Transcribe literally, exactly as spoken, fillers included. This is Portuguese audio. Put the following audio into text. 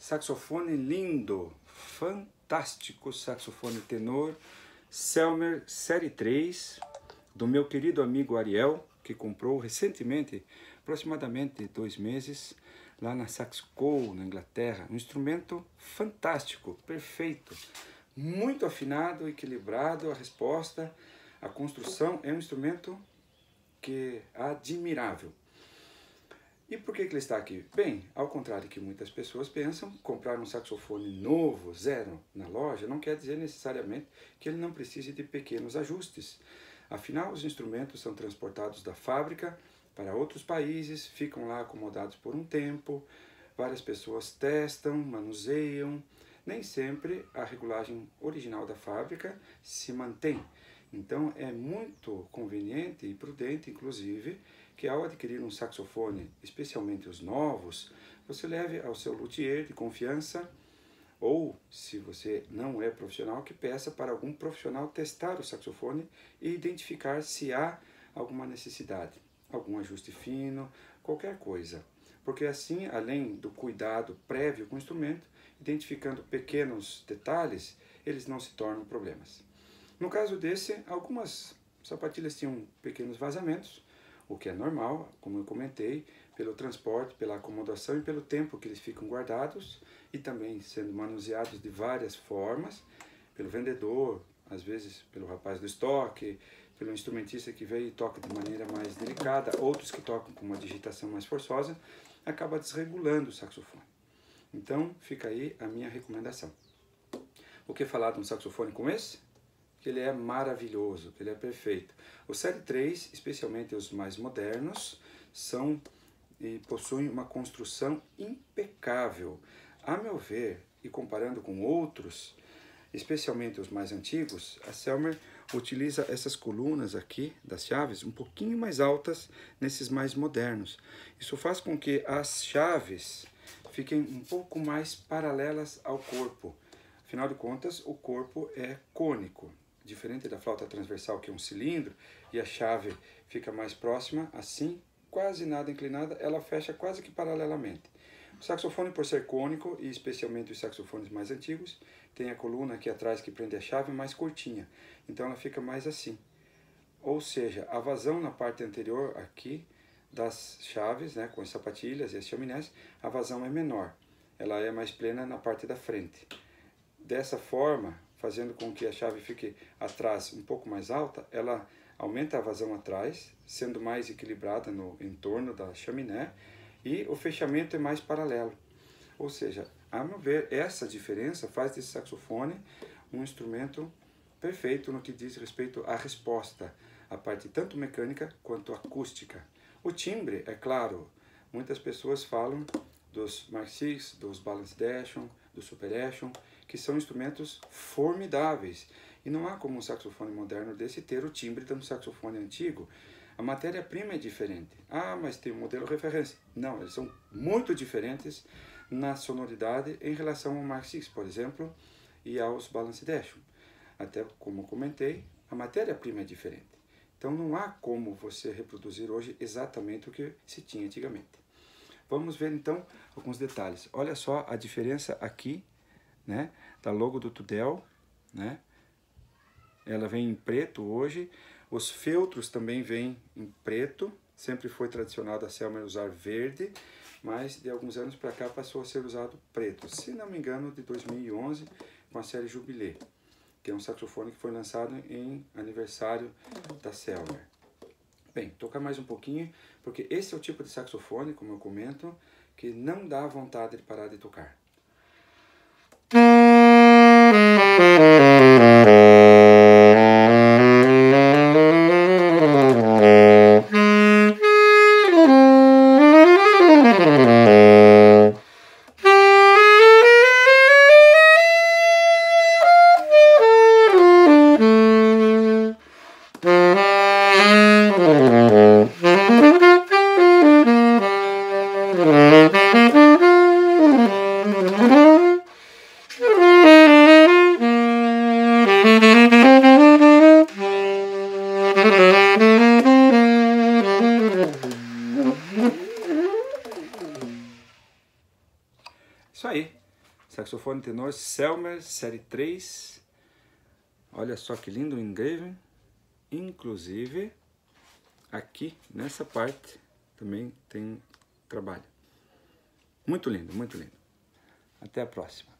Saxofone lindo, fantástico saxofone tenor Selmer Série três, do meu querido amigo Ariel, que comprou recentemente, aproximadamente dois meses, lá na Saxco, na Inglaterra. Um instrumento fantástico, perfeito, muito afinado, equilibrado, a resposta, a construção é um instrumento que é admirável. E por que que ele está aqui? Bem, ao contrário que muitas pessoas pensam, comprar um saxofone novo, zero, na loja, não quer dizer necessariamente que ele não precise de pequenos ajustes. Afinal, os instrumentos são transportados da fábrica para outros países, ficam lá acomodados por um tempo, várias pessoas testam, manuseiam, nem sempre a regulagem original da fábrica se mantém. Então é muito conveniente e prudente, inclusive, que ao adquirir um saxofone, especialmente os novos, você leve ao seu luthier de confiança ou, se você não é profissional, que peça para algum profissional testar o saxofone e identificar se há alguma necessidade, algum ajuste fino, qualquer coisa. Porque assim, além do cuidado prévio com o instrumento, identificando pequenos detalhes, eles não se tornam problemas. No caso desse, algumas sapatilhas tinham pequenos vazamentos, o que é normal, como eu comentei, pelo transporte, pela acomodação e pelo tempo que eles ficam guardados e também sendo manuseados de várias formas, pelo vendedor, às vezes pelo rapaz do estoque, pelo instrumentista que veio e toca de maneira mais delicada, outros que tocam com uma digitação mais forçosa, acaba desregulando o saxofone. Então, fica aí a minha recomendação. O que falar de um saxofone como esse? Que ele é maravilhoso, que ele é perfeito. O Série três, especialmente os mais modernos, são e possuem uma construção impecável. A meu ver, e comparando com outros, especialmente os mais antigos, a Selmer utiliza essas colunas aqui das chaves um pouquinho mais altas nesses mais modernos. Isso faz com que as chaves fiquem um pouco mais paralelas ao corpo. Afinal de contas, o corpo é cônico. Diferente da flauta transversal, que é um cilindro, e a chave fica mais próxima, assim, quase nada inclinada, ela fecha quase que paralelamente. O saxofone, por ser cônico, e especialmente os saxofones mais antigos, tem a coluna aqui atrás que prende a chave mais curtinha, então ela fica mais assim. Ou seja, a vazão na parte anterior aqui das chaves, né, com as sapatilhas e as chaminés, a vazão é menor, ela é mais plena na parte da frente. Dessa forma, fazendo com que a chave fique atrás um pouco mais alta, ela aumenta a vazão atrás, sendo mais equilibrada no entorno da chaminé, e o fechamento é mais paralelo. Ou seja, a meu ver, essa diferença faz desse saxofone um instrumento perfeito no que diz respeito à resposta, a parte tanto mecânica quanto acústica. O timbre, é claro, muitas pessoas falam dos Mark seis, dos Balance Dashon, do Super Dashon, que são instrumentos formidáveis. E não há como um saxofone moderno desse ter o timbre de um saxofone antigo. A matéria-prima é diferente. Ah, mas tem um modelo referência. Não, eles são muito diferentes na sonoridade em relação ao Mark seis, por exemplo, e aos Balance Dashon. Até como comentei, a matéria-prima é diferente. Então não há como você reproduzir hoje exatamente o que se tinha antigamente. Vamos ver então alguns detalhes. Olha só a diferença aqui, né, da logo do Tudel, né? Ela vem em preto hoje. Os feltros também vêm em preto. Sempre foi tradicional da Selmer usar verde, mas de alguns anos para cá passou a ser usado preto. Se não me engano, de dois mil e onze, com a série Jubilé, que é um saxofone que foi lançado em aniversário da Selmer. Bem, tocar mais um pouquinho, porque esse é o tipo de saxofone, como eu comento, que não dá vontade de parar de tocar. Isso aí. Saxofone tenor Selmer, série três. Olha só que lindo o engraving. Inclusive, aqui nessa parte também tem trabalho. Muito lindo, muito lindo. Até a próxima.